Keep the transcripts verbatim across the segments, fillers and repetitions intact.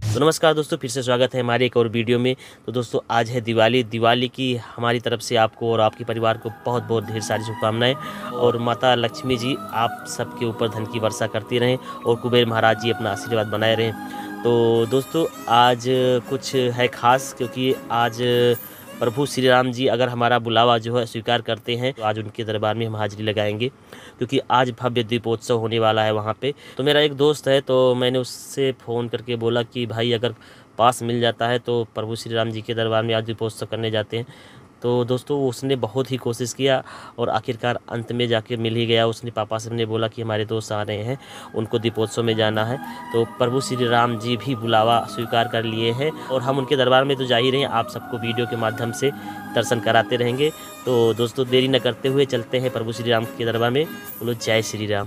तो नमस्कार दोस्तों, फिर से स्वागत है हमारे एक और वीडियो में। तो दोस्तों आज है दिवाली। दिवाली की हमारी तरफ से आपको और आपके परिवार को बहुत बहुत ढेर सारी शुभकामनाएं। और माता लक्ष्मी जी आप सबके ऊपर धन की वर्षा करती रहें और कुबेर महाराज जी अपना आशीर्वाद बनाए रहें। तो दोस्तों आज कुछ है ख़ास, क्योंकि आज प्रभु श्री राम जी अगर हमारा बुलावा जो है स्वीकार करते हैं तो आज उनके दरबार में हम हाजिरी लगाएंगे, क्योंकि आज भव्य दीपोत्सव होने वाला है वहाँ पे। तो मेरा एक दोस्त है, तो मैंने उससे फ़ोन करके बोला कि भाई अगर पास मिल जाता है तो प्रभु श्री राम जी के दरबार में आज दीपोत्सव करने जाते हैं। तो दोस्तों उसने बहुत ही कोशिश किया और आखिरकार अंत में जाके मिल ही गया। उसने पापा से हमने बोला कि हमारे दोस्त आ रहे हैं, उनको दीपोत्सव में जाना है। तो प्रभु श्री राम जी भी बुलावा स्वीकार कर लिए हैं और हम उनके दरबार में तो जा ही रहे हैं, आप सबको वीडियो के माध्यम से दर्शन कराते रहेंगे। तो दोस्तों देरी न करते हुए चलते हैं प्रभु श्री राम के दरबार में। बोलो जय श्री राम।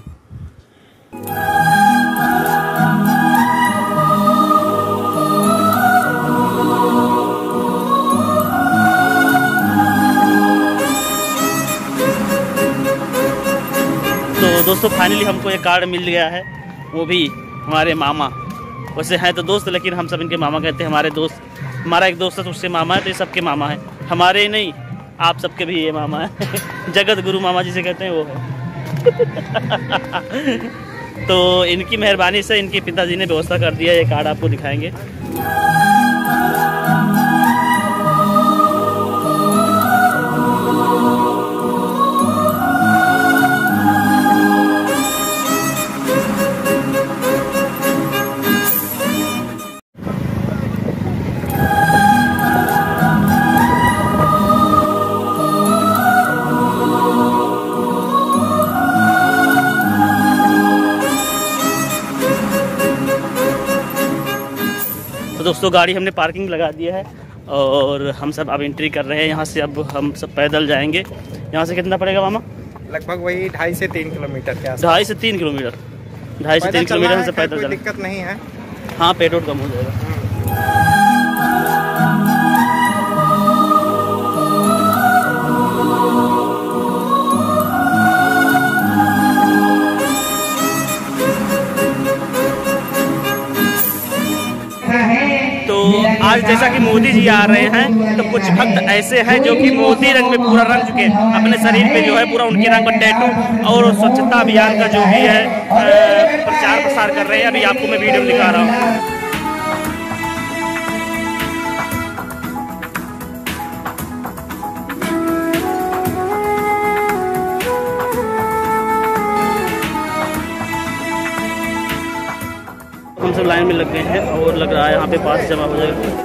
तो दोस्तों फाइनली हमको एक कार्ड मिल गया है, वो भी हमारे मामा। वैसे हैं तो दोस्त, लेकिन हम सब इनके मामा कहते हैं। हमारे दोस्त, हमारा एक दोस्त है तो उससे मामा है, तो ये सबके मामा है। हमारे नहीं, आप सबके भी ये मामा है। जगत गुरु मामा जिसे कहते हैं वो है। तो इनकी मेहरबानी से इनके पिताजी ने व्यवस्था कर दिया। ये कार्ड आपको दिखाएंगे। तो दोस्तों गाड़ी हमने पार्किंग लगा दिया है और हम सब अब एंट्री कर रहे हैं यहाँ से। अब हम सब पैदल जाएंगे। यहाँ से कितना पड़ेगा मामा? लगभग वही ढाई से तीन किलोमीटर के आसपास। ढाई से तीन किलोमीटर ढाई से तीन किलोमीटर हम सब पैदल जाएंगे। दिक्कत नहीं है। हाँ, पेट्रोल कम हो जाएगा। तो आज जैसा कि मोदी जी आ रहे हैं, तो कुछ भक्त ऐसे हैं जो कि मोदी रंग में पूरा रंग चुके हैं। अपने शरीर पे जो है पूरा उनके रंग का टैटू और स्वच्छता अभियान का जो भी है प्रचार प्रसार कर रहे हैं। अभी आपको मैं वीडियो दिखा रहा हूँ। हम सब लाइन में लग गए हैं और लग रहा है यहाँ पे पास जमा हो जाएगा।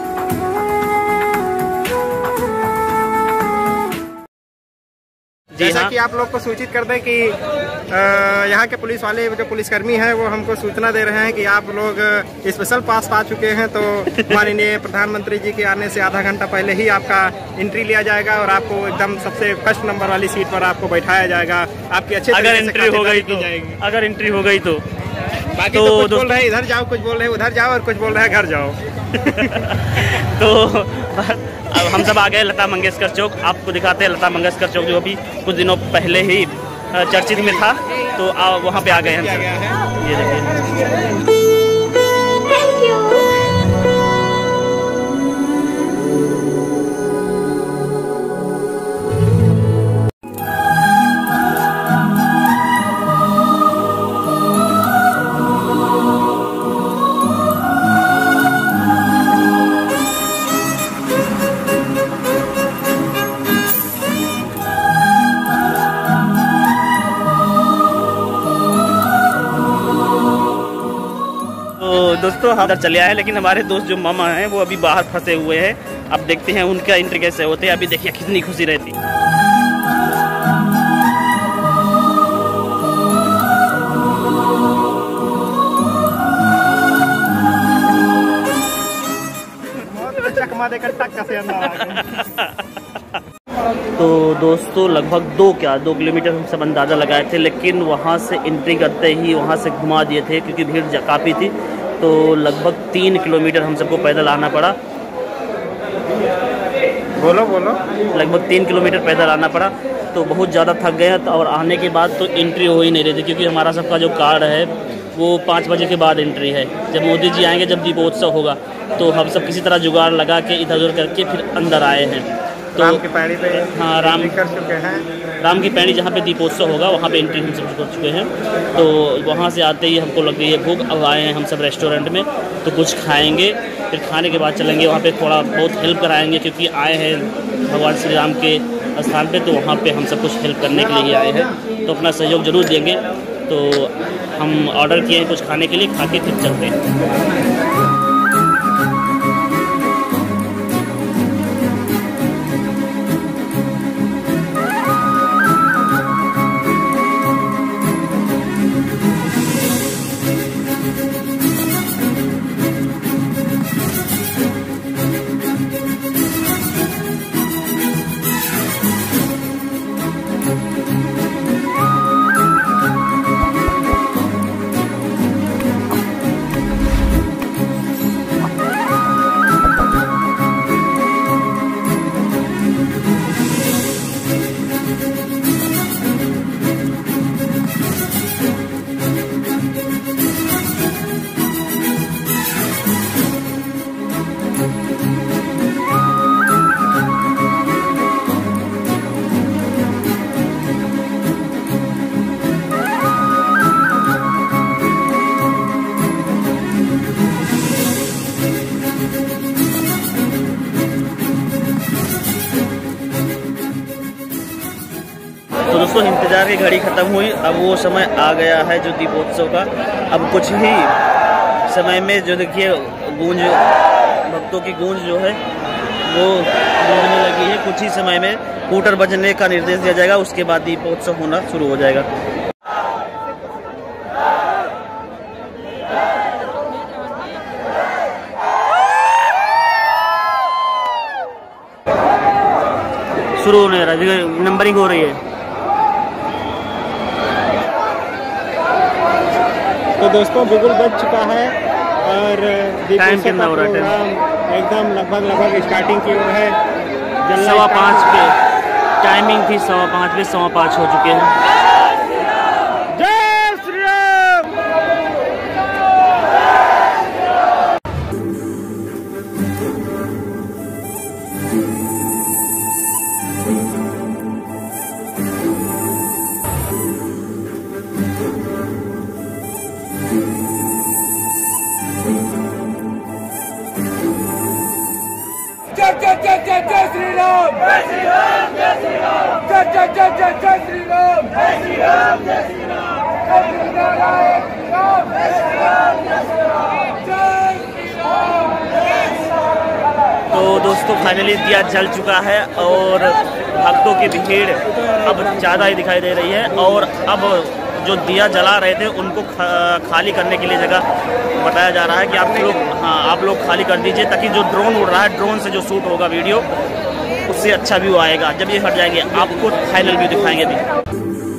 जैसा हाँ। कि आप लोग को सूचित कर दें कि यहाँ के पुलिस वाले जो पुलिसकर्मी हैं वो हमको सूचना दे रहे हैं कि आप लोग स्पेशल पास पा चुके हैं। तो माननीय प्रधानमंत्री जी के आने से आधा घंटा पहले ही आपका एंट्री लिया जाएगा और आपको एकदम सबसे फर्स्ट नंबर वाली सीट पर आपको बैठाया जाएगा। आपकी अच्छी अगर एंट्री हो गई तो अगर एंट्री हो गई तो बाकी तो, तो कुछ बोल रहे हैं इधर जाओ, कुछ बोल रहे हैं उधर जाओ और कुछ बोल रहे हैं घर जाओ। तो अब हम सब आ गए लता मंगेशकर चौक। आपको दिखाते हैं लता मंगेशकर चौक, जो अभी कुछ दिनों पहले ही चर्चित में था। तो वहाँ पे आ गए हम सब। ये देखिए। दोस्तों हम इधर चले आए, लेकिन हमारे दोस्त जो मामा हैं वो अभी बाहर फंसे हुए हैं। अब देखते हैं उनका एंट्री कैसे होते हैं। अभी देखिए कितनी खुशी रहती। चकमा देकर टक्का से अंदर आ गए। तो दोस्तों लगभग दो क्या दो किलोमीटर हम सब अंदाज़ा लगाए थे, लेकिन वहाँ से एंट्री करते ही वहाँ से घुमा दिए थे क्योंकि भीड़ काफ़ी थी। तो लगभग तीन किलोमीटर हम सबको पैदल आना पड़ा। बोलो बोलो लगभग तीन किलोमीटर पैदल आना पड़ा। तो बहुत ज़्यादा थक गए। और आने के बाद तो एंट्री हो ही नहीं रही थी, क्योंकि हमारा सबका जो कार्ड है वो पाँच बजे के बाद एंट्री है। जब मोदी जी आएंगे, जब दीपोत्सव होगा, तो हम सब किसी तरह जुगाड़ लगा के इधर उधर करके फिर अंदर आए हैं। तो राम की पैड़ी पे हाँ राम कर चुके हैं। राम की पैड़ी जहाँ पे दीपोत्सव होगा वहाँ पे एंट्री हम सब कर चुके हैं। तो वहाँ से आते ही हमको लग गई है भूख। अब आए हैं हम सब रेस्टोरेंट में, तो कुछ खाएंगे, फिर खाने के बाद चलेंगे वहाँ पे थोड़ा बहुत हेल्प कराएंगे, क्योंकि आए हैं भगवान श्री राम के स्थान पे, तो वहाँ पे हम सब कुछ हेल्प करने के लिए आए हैं। तो अपना सहयोग ज़रूर देंगे। तो हम ऑर्डर किए हैं कुछ खाने के लिए, खा के फिर चलते हैं। तो दोस्तों इंतज़ार की घड़ी ख़त्म हुई, अब वो समय आ गया है जो दीपोत्सव का। अब कुछ ही समय में जो देखिए गूंज, भक्तों की गूंज जो है वो गूंजने लगी है। कुछ ही समय में हूटर बजने का निर्देश दिया जाएगा, उसके बाद दीपोत्सव होना शुरू हो जाएगा। शुरू होने रहा है, नंबरिंग हो रही है। तो दोस्तों बिल्कुल बज चुका है और टाइम कितना हो रहा है? एकदम लगभग लगभग स्टार्टिंग की ओर है। सवा पाँच पे टाइमिंग थी, सवा पाँच पे सवा पाँच हो चुके हैं। जय श्री राम। जय जय जय जय जय श्री राम, जय श्री राम, जय श्री राम, जय जय जय जय जय श्री राम, जय श्री राम, जय श्री राम, जय श्री राम, जय श्री राम, जय श्री राम, जय श्री राम, जय श्री राम। तो दोस्तों फाइनली दिया जल चुका है और भक्तों की भीड़ अब ज़्यादा ही दिखाई दे रही है। और अब जो दिया जला रहे थे उनको खाली करने के लिए जगह बताया जा रहा है कि आप लोग हाँ आप लोग खाली कर दीजिए, ताकि जो ड्रोन उड़ रहा है, ड्रोन से जो शूट होगा वीडियो, उससे अच्छा व्यू आएगा। जब ये हट जाएंगे आपको फाइनल व्यू दिखाएंगे अभी।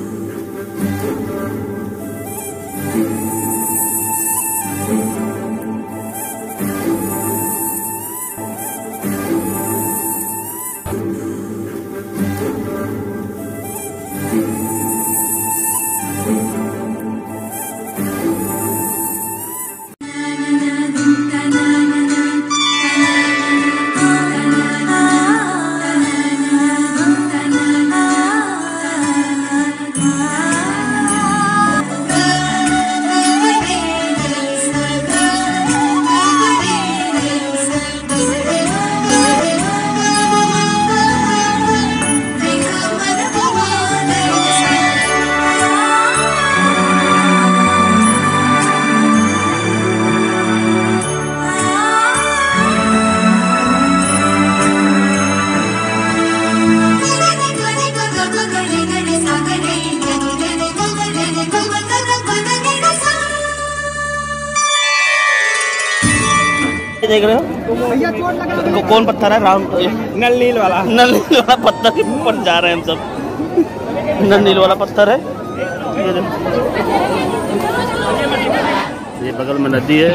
देख रहे हो कौन पत्थर है? राम नल नील वाला नल नील वाला पत्थर के ऊपर जा रहे हैं हम सब। नल नील वाला पत्थर है ये, ये बगल में नदी है।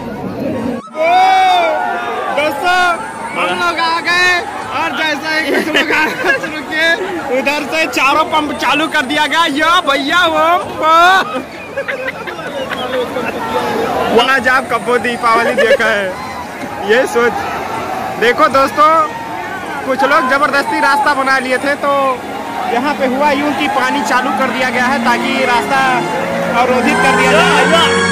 दोस्तों हम लोग आ गए और जैसा ही कुछ लोग आना शुरू किए, उधर से चारों पंप चालू कर दिया गया। या भैया वो आज आप कब दीपावली देखा है, ये सोच। देखो दोस्तों, कुछ लोग जबरदस्ती रास्ता बना लिए थे, तो यहाँ पे हुआ यूं कि पानी चालू कर दिया गया है ताकि रास्ता अवरोधित कर दिया जाए।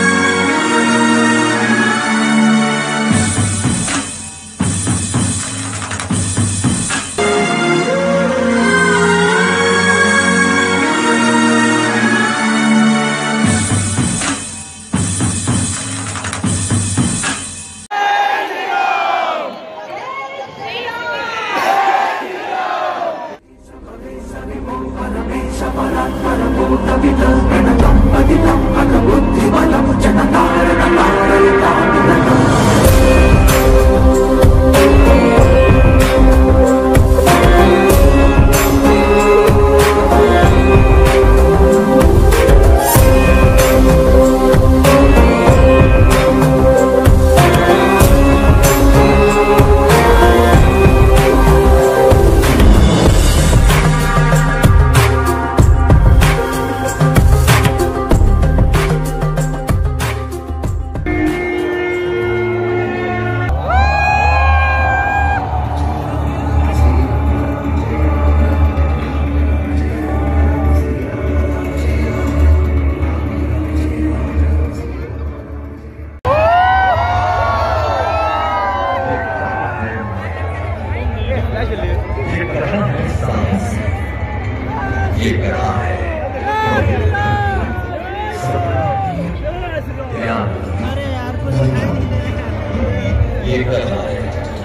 ये कथा है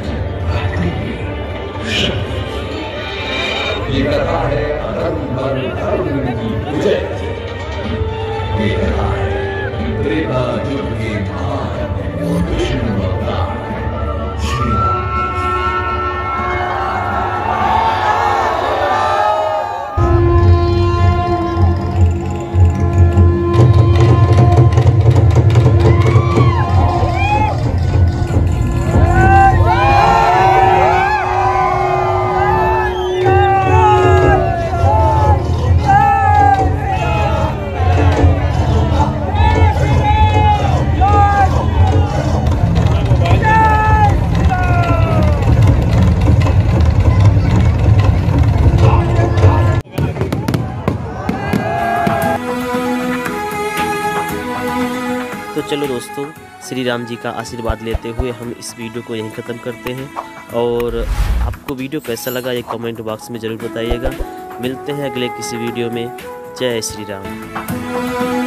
ये कथा है अधर्म पर धर्म की विजय। ये कथा है त्रेता युग के महान कृष्ण अवतार श्री राम। तो चलो दोस्तों, श्री राम जी का आशीर्वाद लेते हुए हम इस वीडियो को यहीं ख़त्म करते हैं। और आपको वीडियो कैसा लगा ये कमेंट बॉक्स में ज़रूर बताइएगा। मिलते हैं अगले किसी वीडियो में। जय श्री राम।